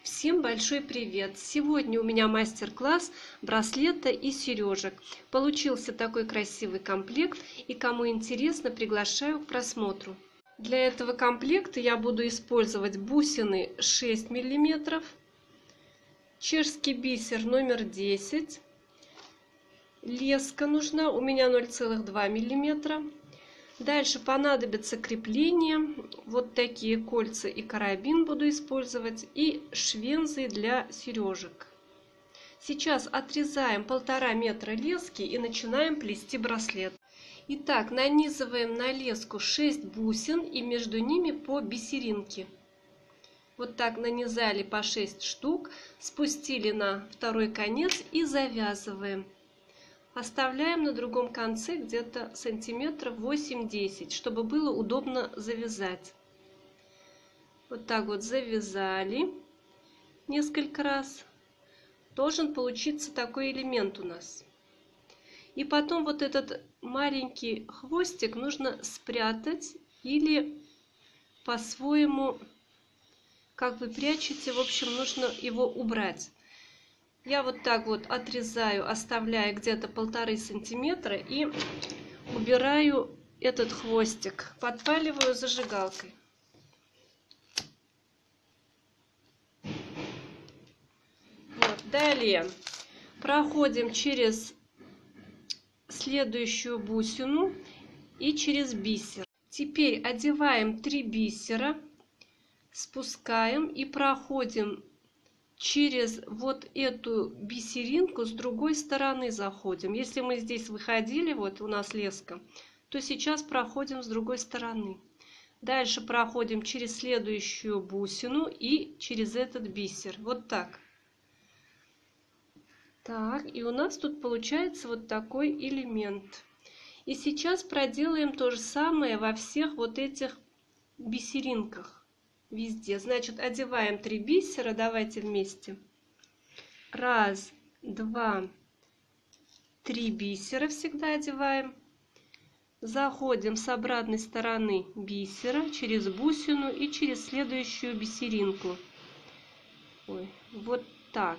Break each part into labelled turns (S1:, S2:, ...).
S1: Всем большой привет! Сегодня у меня мастер-класс браслета и сережек. Получился такой красивый комплект, и кому интересно, приглашаю к просмотру. Для этого комплекта я буду использовать бусины 6 мм, чешский бисер номер 10, леска нужна, у меня 0,2 мм. Дальше понадобится крепление, вот такие кольца и карабин буду использовать, и швензы для сережек. Сейчас отрезаем 1,5 метра лески и начинаем плести браслет. Итак, нанизываем на леску 6 бусин и между ними по бисеринке. Вот так нанизали по 6 штук, спустили на второй конец и завязываем. Оставляем на другом конце где-то сантиметров 8-10, чтобы было удобно завязать. Вот так вот завязали несколько раз. Должен получиться такой элемент у нас. И потом вот этот маленький хвостик нужно спрятать или по-своему, как вы прячете, в общем, нужно его убрать. Я вот так вот отрезаю, оставляя где-то 1,5 сантиметра и убираю этот хвостик. Подпаливаю зажигалкой. Вот. Далее проходим через следующую бусину и через бисер. Теперь одеваем 3 бисера, спускаем и проходим через вот эту бисеринку с другой стороны заходим. Если мы здесь выходили, вот у нас леска, то сейчас проходим с другой стороны. Дальше проходим через следующую бусину и через этот бисер. Вот так. Так, и у нас тут получается вот такой элемент. И сейчас проделаем то же самое во всех вот этих бисеринках. Везде. Значит, одеваем 3 бисера. Давайте вместе. 1, 2, 3 бисера всегда одеваем. Заходим с обратной стороны бисера через бусину и через следующую бисеринку. Ой, вот так.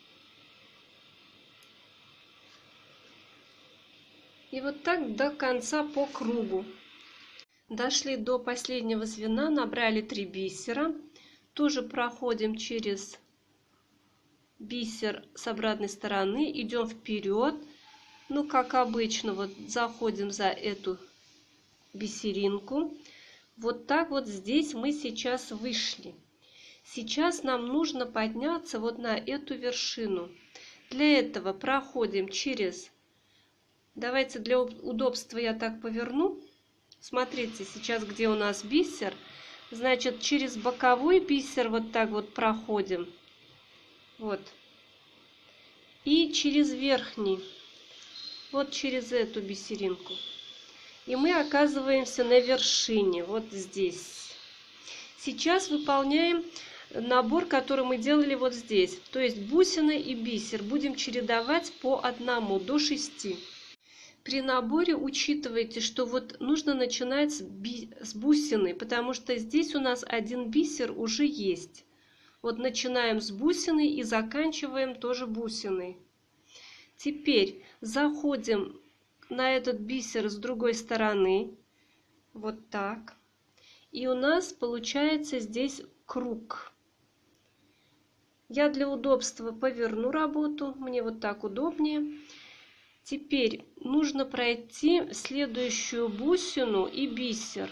S1: И вот так до конца по кругу. Дошли до последнего звена, набрали 3 бисера. Тоже проходим через бисер с обратной стороны, идем вперед. Ну, как обычно, вот заходим за эту бисеринку. Вот так вот здесь мы сейчас вышли. Сейчас нам нужно подняться вот на эту вершину. Для этого проходим через... Давайте для удобства я так поверну. Смотрите, сейчас где у нас бисер, значит, через боковой бисер вот так вот проходим. Вот. И через верхний. Вот через эту бисеринку. И мы оказываемся на вершине, вот здесь. Сейчас выполняем набор, который мы делали вот здесь. То есть бусины и бисер будем чередовать по одному до 6. При наборе учитывайте, что вот нужно начинать с бусины, потому что здесь у нас один бисер уже есть. Вот начинаем с бусины и заканчиваем тоже бусиной. Теперь заходим на этот бисер с другой стороны. Вот так. И у нас получается здесь круг. Я для удобства поверну работу, мне вот так удобнее. Теперь нужно пройти следующую бусину и бисер.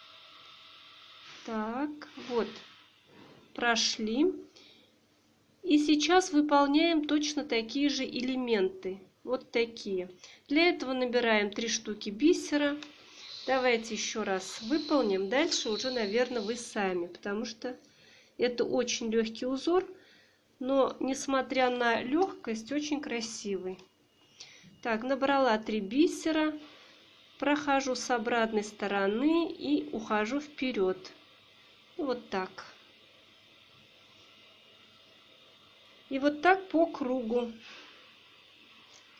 S1: Так, вот, прошли. И сейчас выполняем точно такие же элементы. Вот такие. Для этого набираем 3 штуки бисера. Давайте еще раз выполним. Дальше уже, наверное, вы сами, потому что это очень легкий узор, но, несмотря на легкость, очень красивый. Так, набрала 3 бисера, прохожу с обратной стороны и ухожу вперед. Вот так. И вот так по кругу.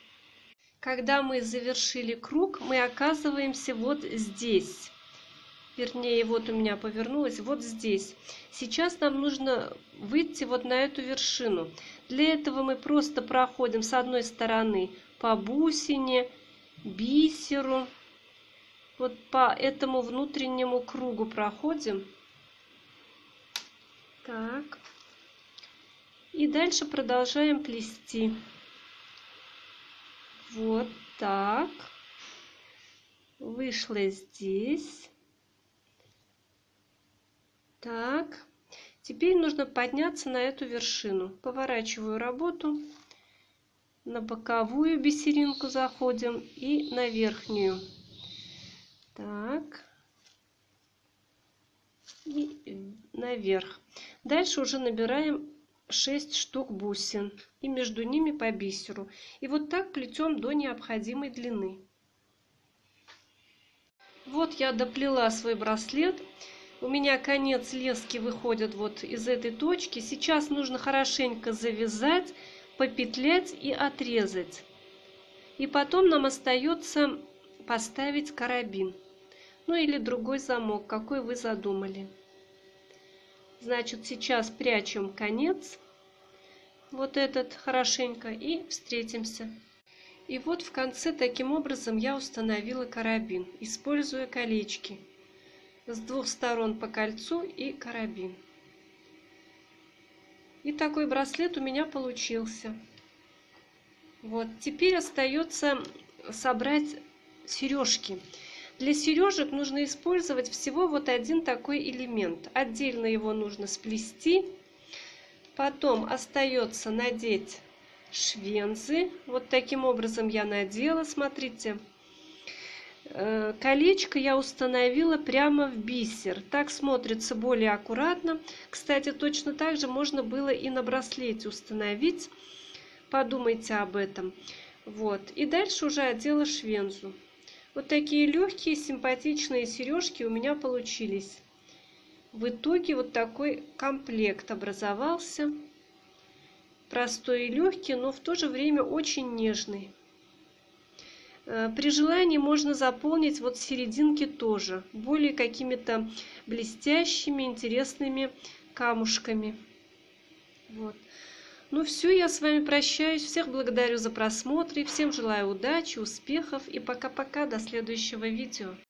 S1: Когда мы завершили круг, мы оказываемся вот здесь. Вернее, вот у меня повернулось вот здесь. Сейчас нам нужно выйти вот на эту вершину. Для этого мы просто проходим с одной стороны по бусине, бисеру, вот по этому внутреннему кругу проходим. Так. И дальше продолжаем плести. Вот так. Вышла здесь. Так. Теперь нужно подняться на эту вершину. Поворачиваю работу. На боковую бисеринку заходим и на верхнюю. Так. И наверх. Дальше уже набираем 6 штук бусин. И между ними по бисеру. И вот так плетем до необходимой длины. Вот я доплела свой браслет. У меня конец лески выходит вот из этой точки. Сейчас нужно хорошенько завязать, попетлять и отрезать. И потом нам остается поставить карабин. Ну или другой замок, какой вы задумали. Значит, сейчас прячем конец. Вот этот хорошенько и встретимся. И вот в конце таким образом я установила карабин, используя колечки. С двух сторон по кольцу и карабин. И такой браслет у меня получился. Вот, теперь остается собрать сережки. Для сережек нужно использовать всего вот один такой элемент. Отдельно его нужно сплести. Потом остается надеть швензы. Вот таким образом я надела, смотрите. Колечко я установила прямо в бисер. Так смотрится более аккуратно. Кстати, точно так же можно было и на браслете установить. Подумайте об этом. Вот. И дальше уже одела швензу. Вот такие легкие, симпатичные сережки у меня получились. В итоге вот такой комплект образовался. Простой и легкий, но в то же время очень нежный. При желании можно заполнить вот серединки тоже более какими-то блестящими, интересными камушками. Вот. Ну все, я с вами прощаюсь. Всех благодарю за просмотр. И всем желаю удачи, успехов и пока-пока. До следующего видео.